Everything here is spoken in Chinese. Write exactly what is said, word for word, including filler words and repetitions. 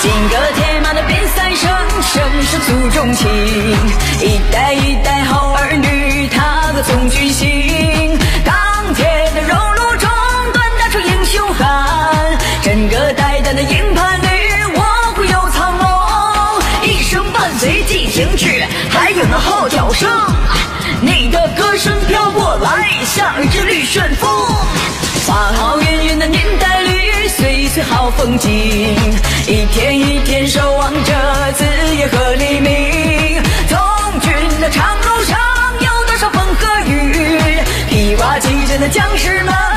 金戈铁马的边塞声，声声诉衷情。一代一代好儿女，踏歌从军行。钢铁的熔炉中，锻打出英雄汉。真个代代的营盘里，我会有苍龙。一声伴随进行曲，还有那号角声。你的歌声飘过来，像一只绿旋风。花好月圆的年代里，岁岁好风景。一天一天守望着子夜和黎明。从军的长路上有多少风和雨，披挂骑着的将士们。